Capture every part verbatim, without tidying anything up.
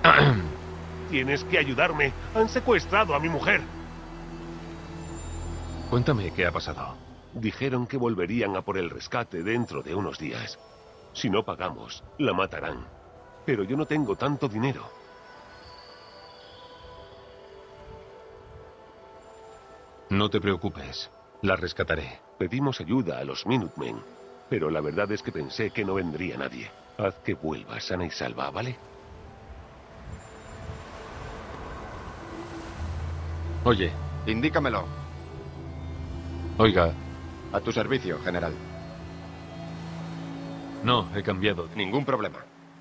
Tienes que ayudarme. Han secuestrado a mi mujer. Cuéntame qué ha pasado. Dijeron que volverían a por el rescate dentro de unos días. Si no pagamos, la matarán. Pero yo no tengo tanto dinero. No te preocupes. La rescataré. Pedimos ayuda a los Minutemen, pero la verdad es que pensé que no vendría nadie. Haz que vuelva sana y salva, ¿vale? Oye. Indícamelo. Oiga. A tu servicio, general. No, he cambiado. Ningún problema.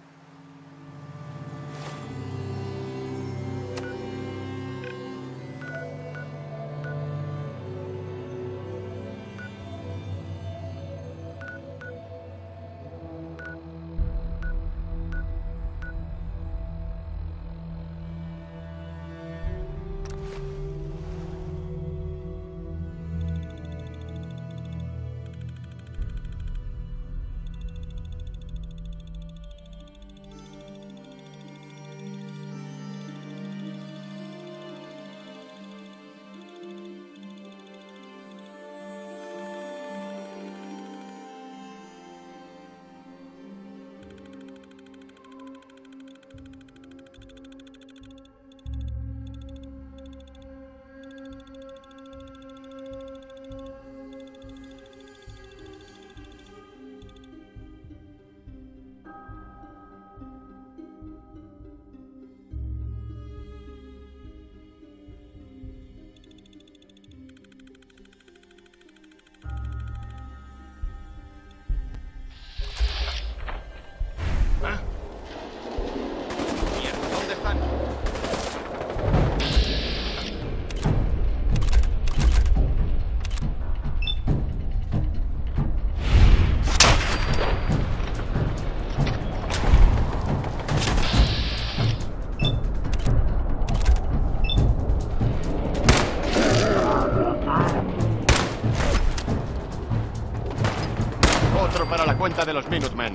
Para la cuenta de los Minutemen.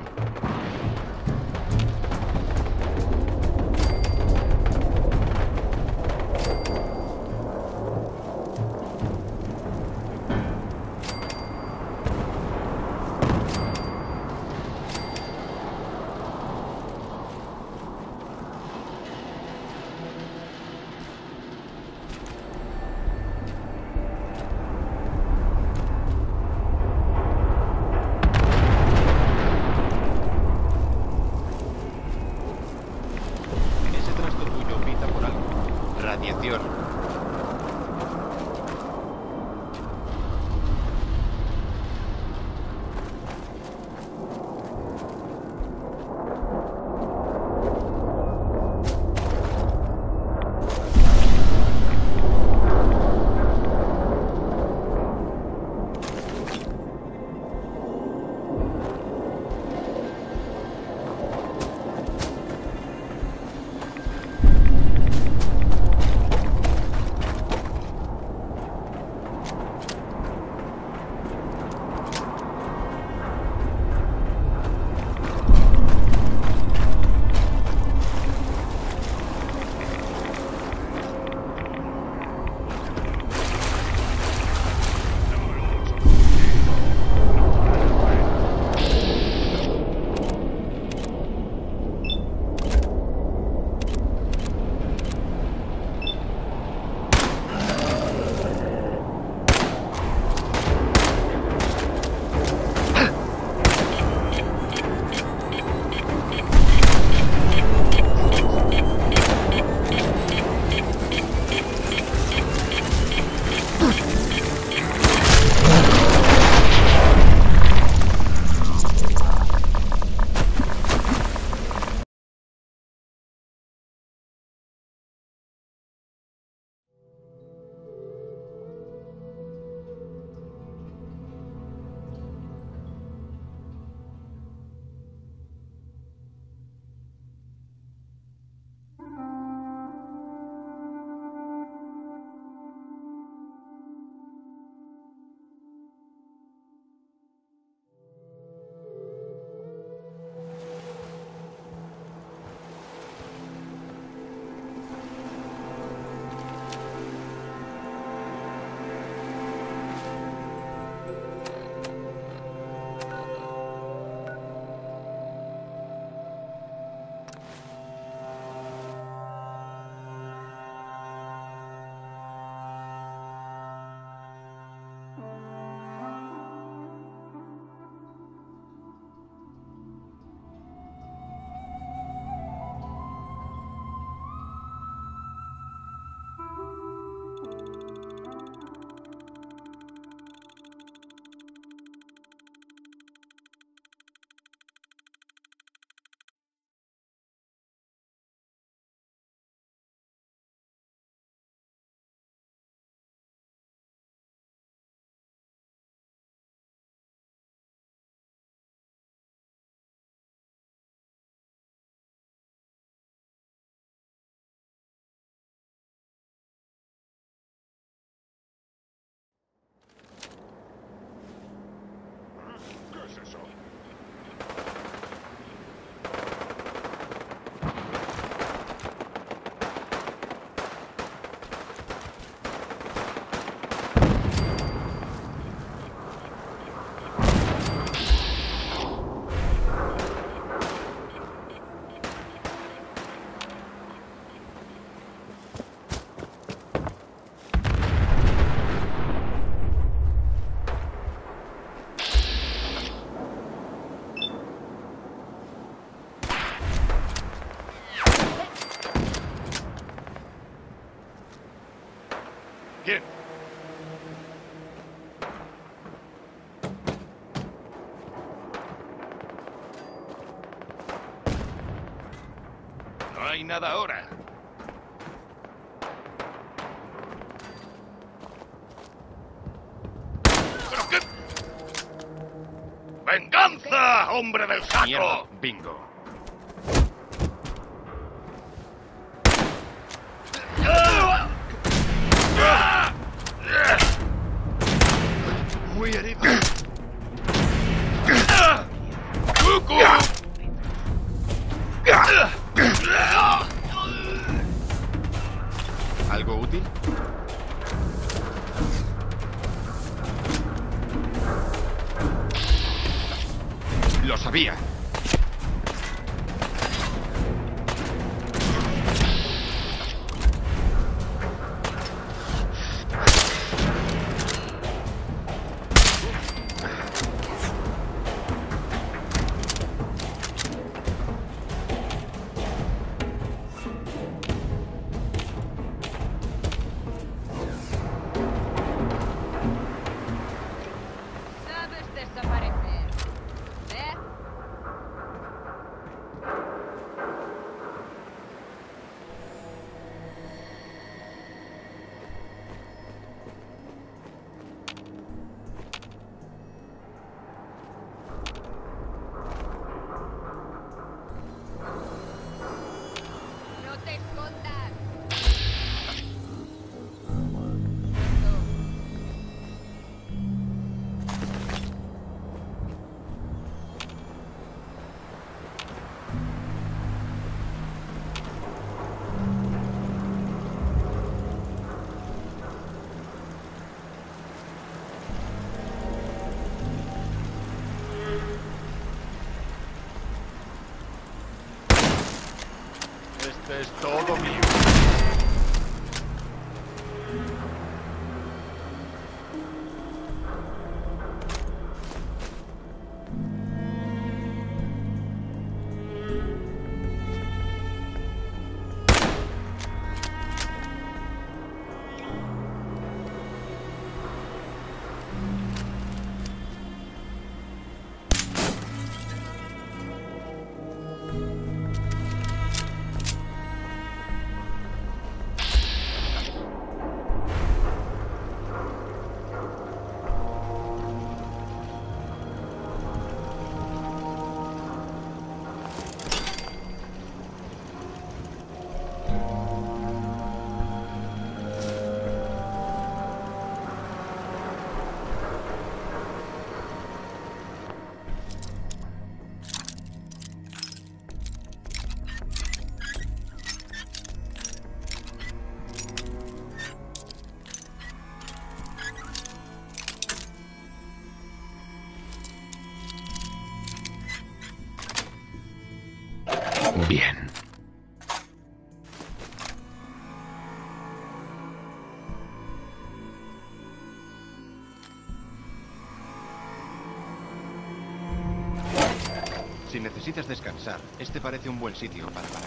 ¿Quién? No hay nada ahora. ¿Pero qué? ¡Venganza, hombre del saco! Mierda, bingo. Muy herido. ¡Cucu! ¿Algo útil? Lo sabía. Sabes desaparecer. ¿Eh? No te escondas. Este es todo mío. Bien. Si necesitas descansar, este parece un buen sitio para parar.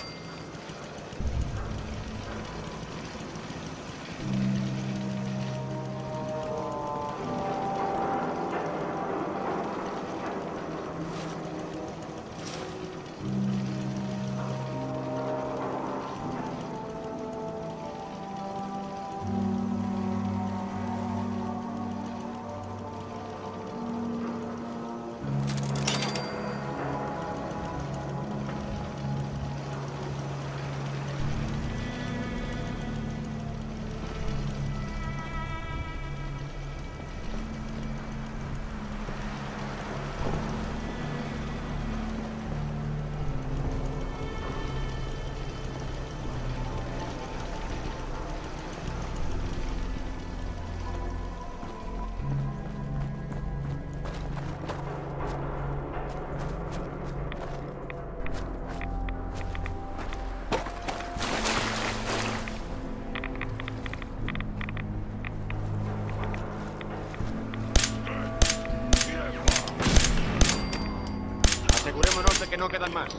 Asegurémonos de que no quedan más.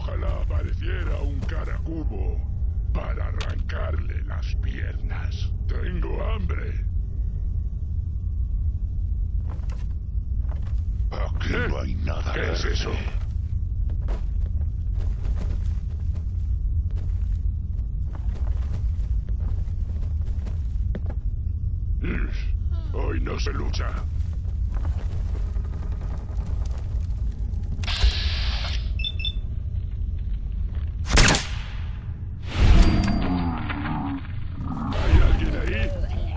Ojalá apareciera un caracubo para arrancarle las piernas. Tengo hambre. Aquí no hay nada. ¿Qué es eso? Hoy no se lucha. ¿Hay alguien ahí?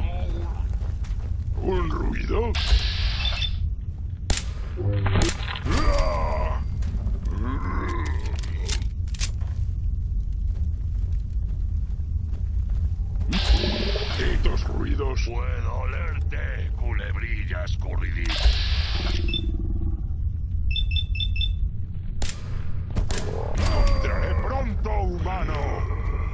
¿Un ruido? Malditos ruidos. Puedo olerte, culebrilla escurridiza. ¡Encontraré pronto, humano!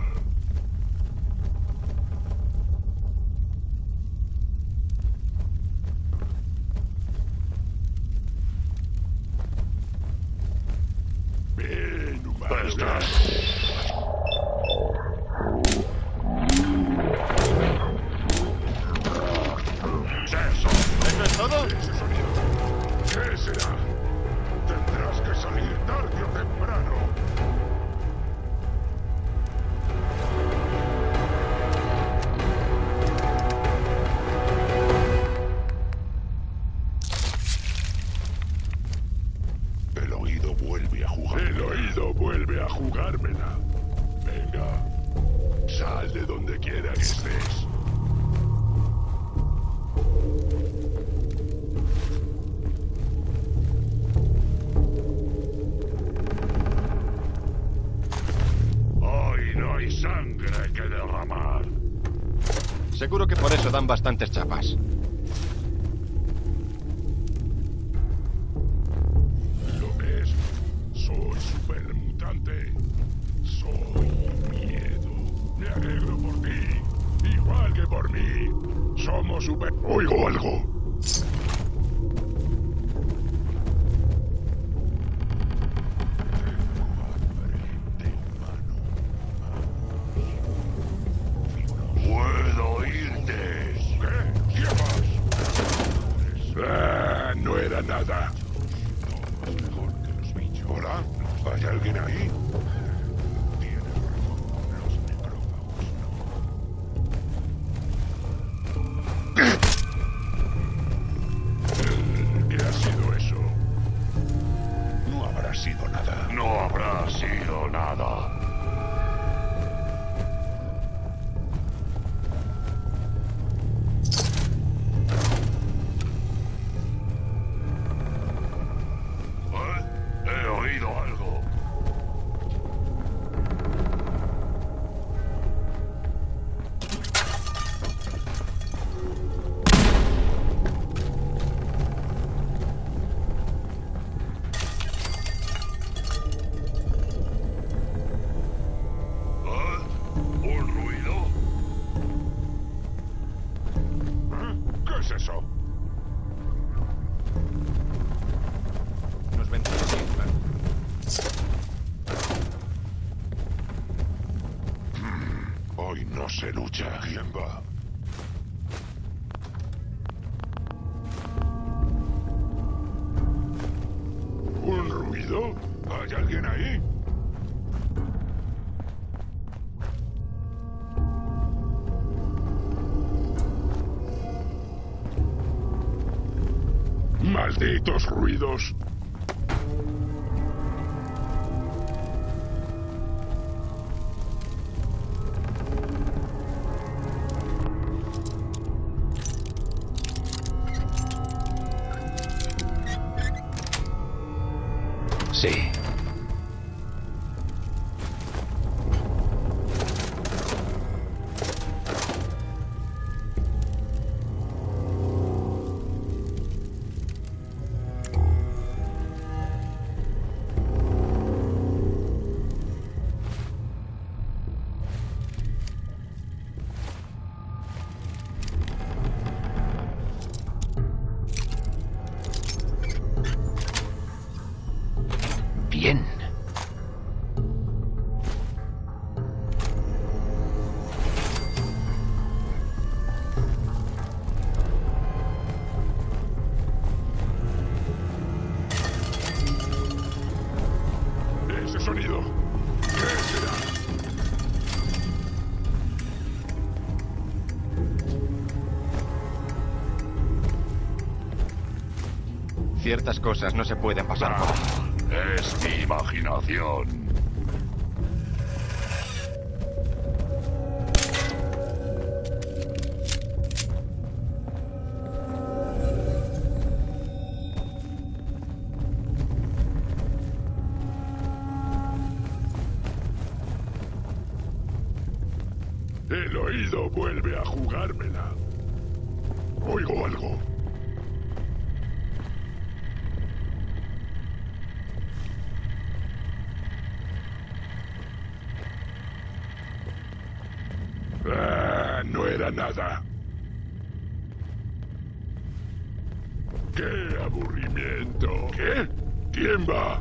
Bien, humano. ¿Eso es todo? Ese sonido. ¿Qué será? Tendrás que salir tarde o temprano. El oído vuelve a jugar. El oído vuelve a jugármela. Venga, sal de donde quiera que estés. Hoy no hay sangre que derramar. Seguro que por eso dan bastantes chapas. ¿Lo ves? Soy supermutante. Soy miedo. Me alegro por ti. Igual que por mí. Somos super... Oigo algo. Puedo oírte. ¿Qué? ¿Quién más? Ah, no era nada. Hola, ¿hay alguien ahí? ¿Qué ha sido eso? No habrá sido nada. No habrá sido nada. ¿Eh? He oído algo. ¿Eh? ¿Un ruido? ¿Qué es eso? Nos vendrá bien, claro. Hoy no se lucha. ¿Quién va? ¿Un ruido? ¿Hay alguien ahí? ¡Malditos ruidos! Sí. Bien. ese sonido? ¿Qué será? Ciertas cosas no se pueden pasar por alto. Ah, es mi imaginación. El oído vuelve a jugármela. Oigo algo. Ah, no era nada. ¡Qué aburrimiento! ¿Qué? ¿Quién va?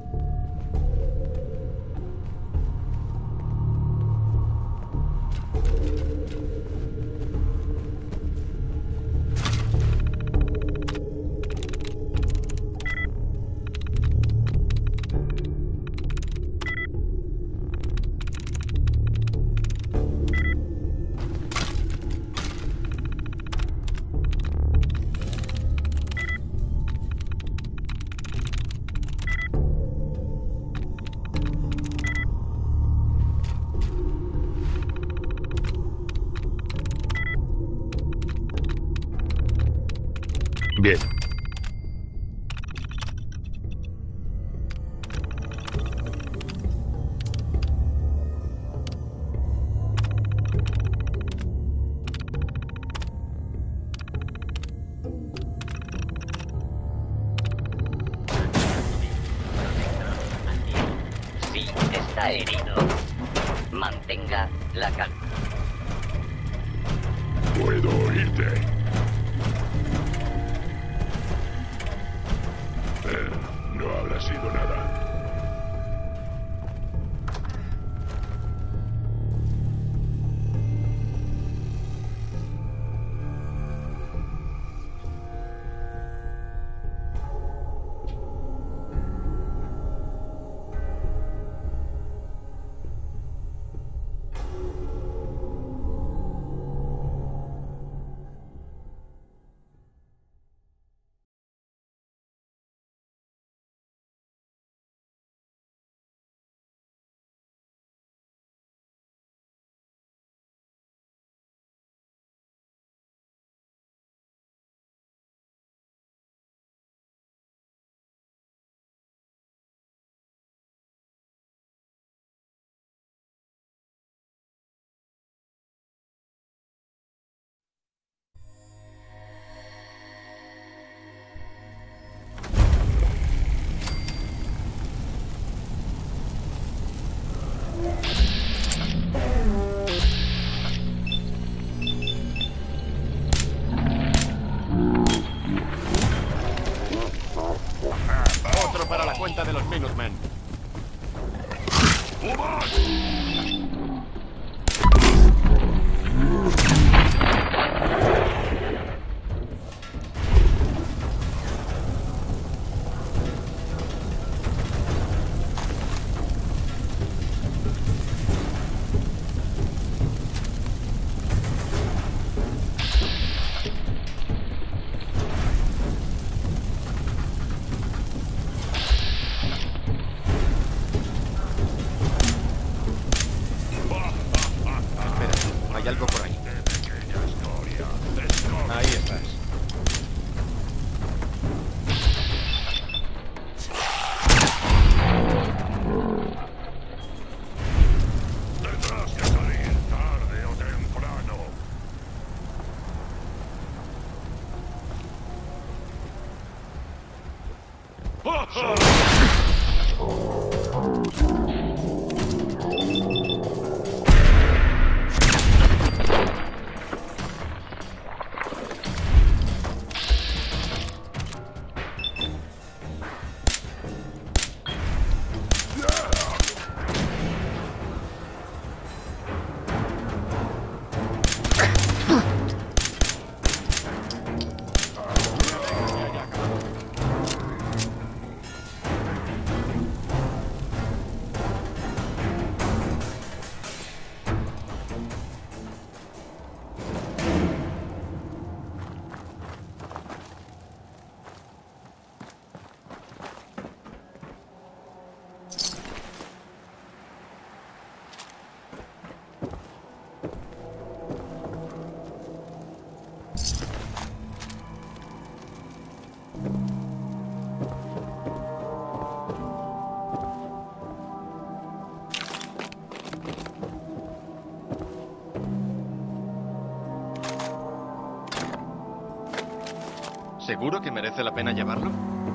Bien. Si está herido, mantenga la calma. Puedo oírte. Eh, no habrá sido nada. Otro para la cuenta de los Minutemen. Espera, hay algo por ahí. ¿Seguro que merece la pena llevarlo?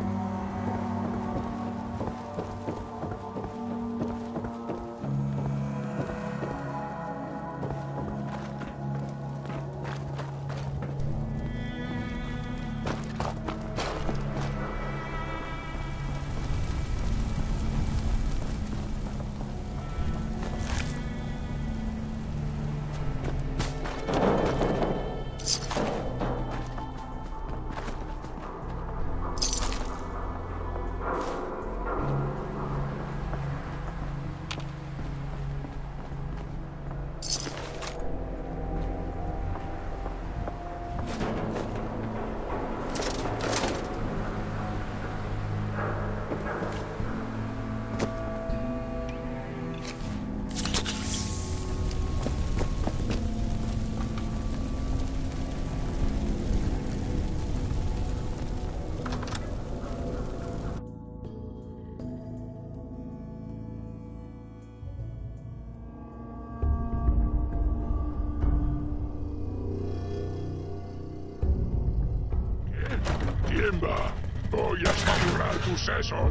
¿Quién va? Voy a saturar tus sesos.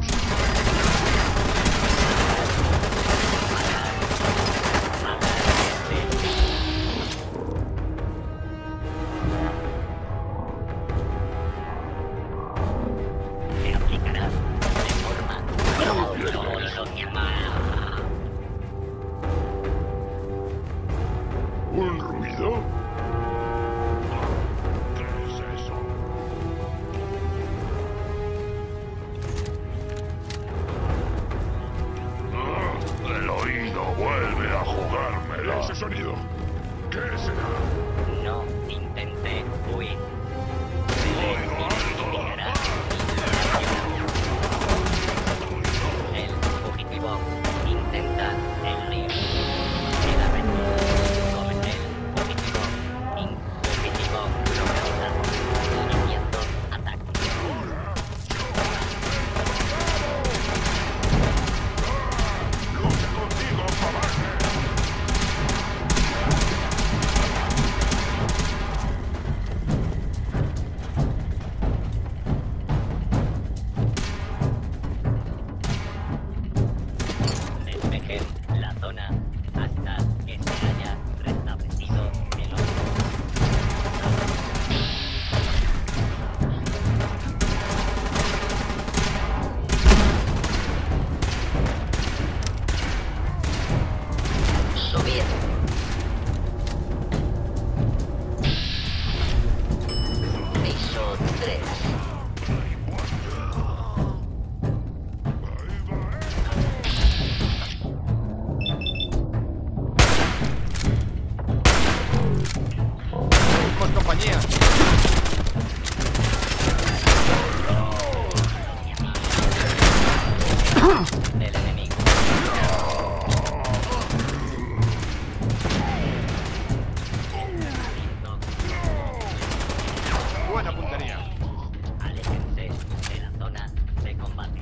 Se aplicará de forma prolongada. ¿Un ruido? ¿Qué es eso? Ah, el oído vuelve a jugármela. ¿Ese sonido? ¿Qué será? No intente huir. Oigo algo. Liberará el fugitivo intenta el río. Queda vencido. Comete el fugitivo. In- fugitivo localizado. Iniciando ataque. ¡Lucha contigo, cobarde! Despejen la zona hasta que se haya restablecido el orden. Subir. Piso tres. Somos compañía. El enemigo. Buena puntería. Aléjense de la zona de combate.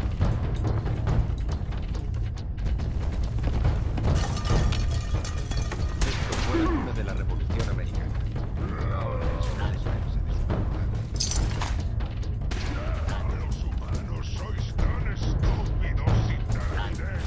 Esto fue la cuna de la Revolución Americana. Ahora es una defensa de su libertad. Los humanos sois tan estúpidos y taranes.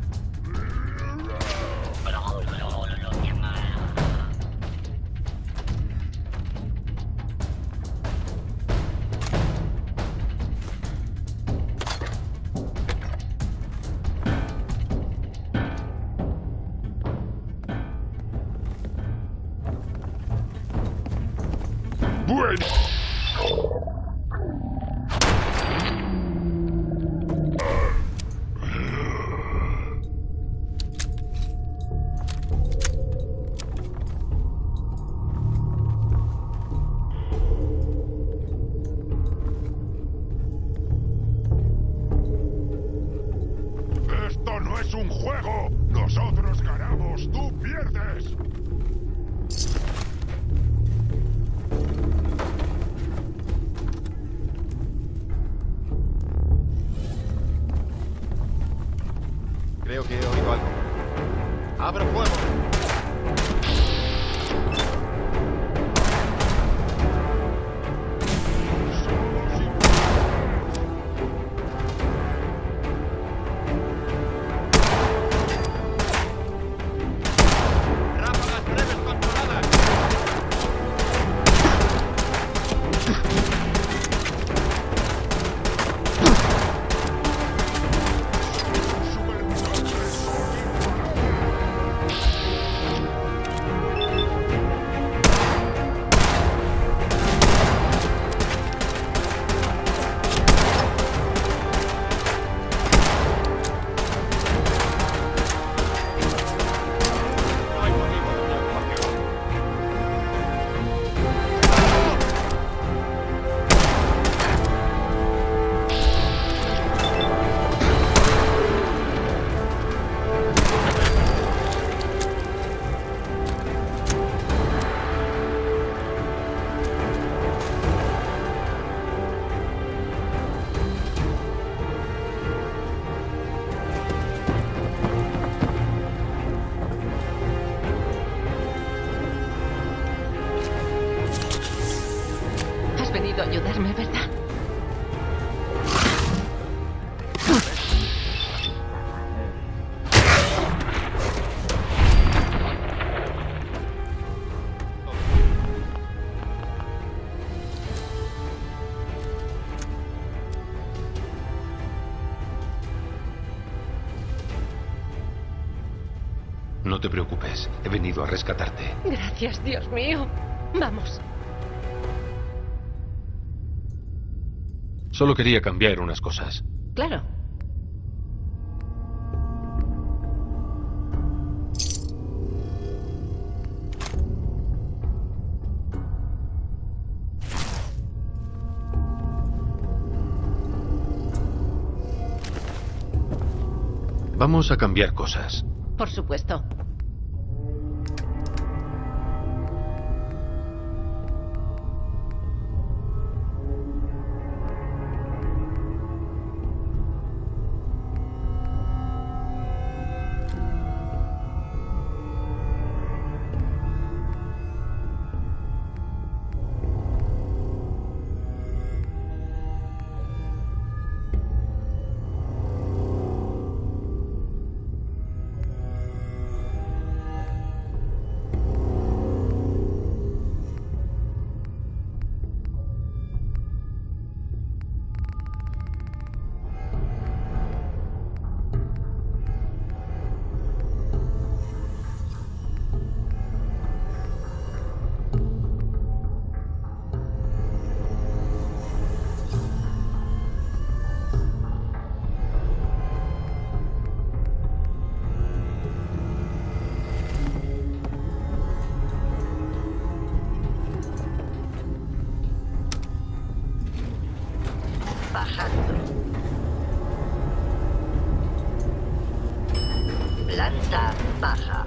Bueno. Esto no es un juego. Nosotros ganamos, tú pierdes. Creo que he oído algo. ¡Abro fuego! Somos venido a ayudarme, ¿verdad? No te preocupes. He venido a rescatarte. Gracias, Dios mío. Vamos. Solo quería cambiar unas cosas. Claro. Vamos a cambiar cosas. Por supuesto. Bajando. Planta baja.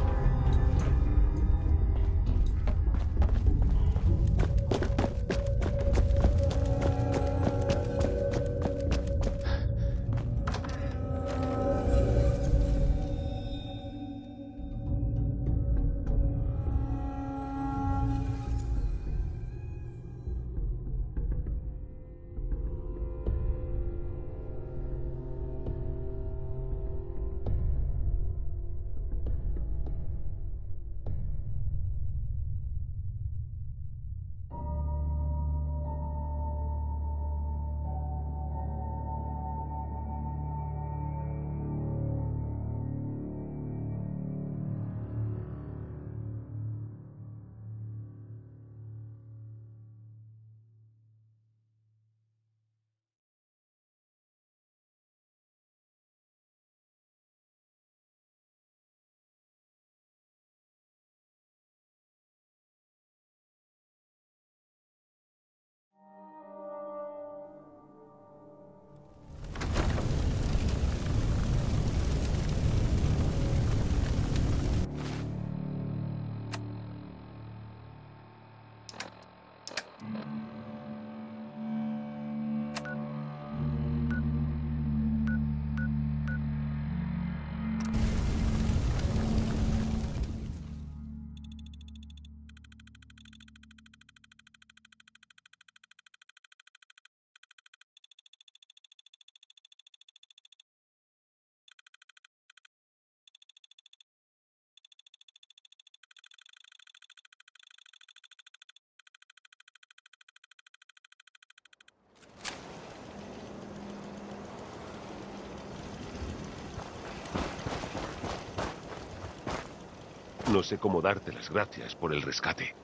No sé cómo darte las gracias por el rescate.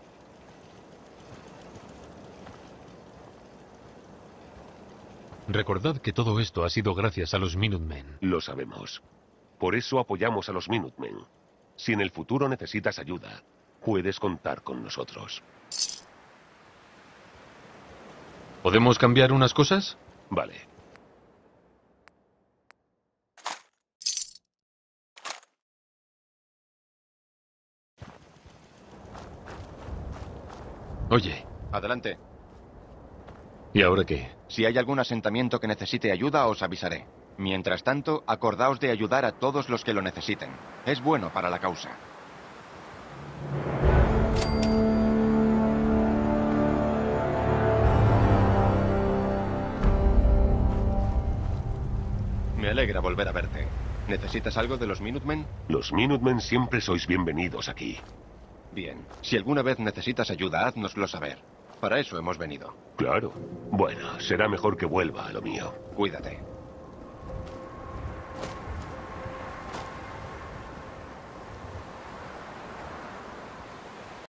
Recordad que todo esto ha sido gracias a los Minutemen. Lo sabemos. Por eso apoyamos a los Minutemen. Si en el futuro necesitas ayuda, puedes contar con nosotros. ¿Podemos cambiar unas cosas? Vale. Oye. Adelante. ¿Y ahora qué? Si hay algún asentamiento que necesite ayuda, os avisaré. Mientras tanto, acordaos de ayudar a todos los que lo necesiten. Es bueno para la causa. Me alegra volver a verte. ¿Necesitas algo de los Minutemen? Los Minutemen siempre sois bienvenidos aquí. Bien. Si alguna vez necesitas ayuda, háznoslo saber. Para eso hemos venido. Claro. Bueno, será mejor que vuelva a lo mío. Cuídate.